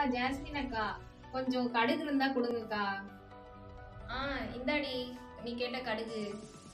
Jasmine அக்கா, கொஞ்சம் கடுகு இருந்தா கொடுங்கக்கா. இந்தாடி நீ கேட்ட கடுகு.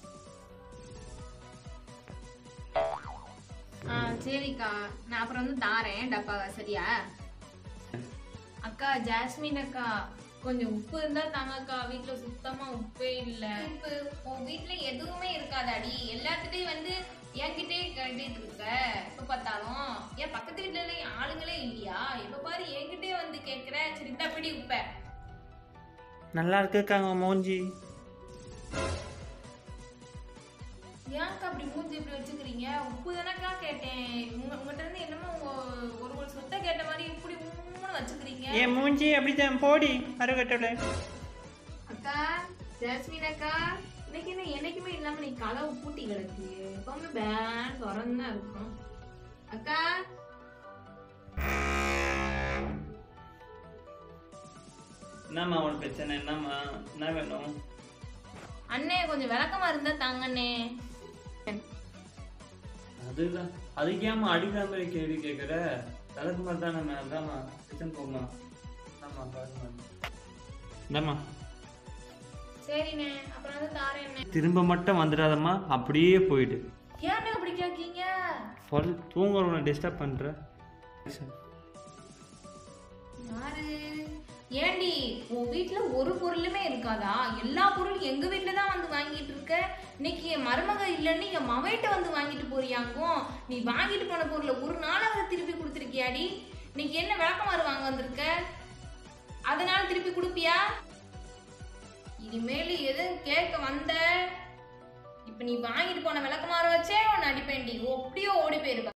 சரிக்கா, நான் அப்புறம் வந்து தாரேன் டப்பாவை. சரியா அக்கா ஜாஸ்மின் அக்கா, கொஞ்சம் உப்பு இருந்தா தாங்கக்கா, வீட்டுல சுத்தமா உப்பே இல்ல. உப்பு உன் வீட்டுல எதுவுமே இருக்காதாடி, எல்லாத்துட்டையும் வந்து என்கிட்டே கேட்டுட்டு இருக்க. எப்ப பார்த்தாலும் ஏன் பக்கத்து வீட்டுல ஆளுங்களே இல்லையா? எப்ப பாரு என்கிட்டே வந்து கேக்குற. சரி இந்த பிடி உப்ப. நல்லா இருக்குக்காங்க மூஞ்சி. ஏன்க்கா அப்படி மூஞ்சி இப்படி வச்சுக்கிறீங்க? உப்பு தானக்கா கேட்டேன். உங்ககிட்ட இருந்து என்னமோ ஒரு சொத்தை கேட்ட மாதிரி இப்படி உம்முன்னு வச்சுக்கிறீங்க. என் மூஞ்சி அப்படித்தான் போடி அருகட்டல. அக்கா ஜாஸ்மின் அக்கா, இன்னைக்கு என்ன என்னைக்குமே இல்லாம நீ கதவு பூட்டி கிடக்கு. எப்பவுமே பேன் திறந்துதான் இருக்கும். அக்கா என்னம்மா உனக்கு பிரச்சனை? என்னம்மா என்ன வேணும்? அண்ணே கொஞ்சம் விளக்கமா இருந்தா தாங்கண்ணே. அதுதான் அதுக்கேம்மா அடிக்கிற மாதிரி கேள்வி கேட்குற? விளக்கு மாதிரி தான் நம்ம அதாம்மா கிச்சன் போமா. இந்தாம்மா சரிண்ணே, அப்புறம் வந்து தாரேண்ணே. திரும்ப மட்டும் வந்துடாதம்மா, அப்படியே போயிடு. ஏண்ணே அப்படி கேட்கீங்க? சொல், தூங்குறவனை டிஸ்டர்ப் பண்ற. யாரு? ஏண்டி உன் வீட்டுல ஒரு பொருளுமே இருக்காதா? எல்லா பொருளும் எங்க வீட்டுல தான் வந்து வாங்கிட்டு இருக்க. இன்னைக்கு என் மருமக இல்லைன்னு என் மவைட்ட வந்து வாங்கிட்டு போறியாங்கும். நீ வாங்கிட்டு போன பொருளை ஒரு நாளாவது திருப்பி கொடுத்துருக்கியாடி? இன்னைக்கு என்ன விளக்கமாறு வாங்க வந்திருக்க? அதனால திருப்பி கொடுப்பியா? இனிமேல் எதுவும் கேட்க வந்த, இப்ப நீ வாங்கிட்டு போன விளக்கமாறு வச்சே உன்னை அடிப்பேன்டி. அப்படியே ஓடி போயிருப்ப.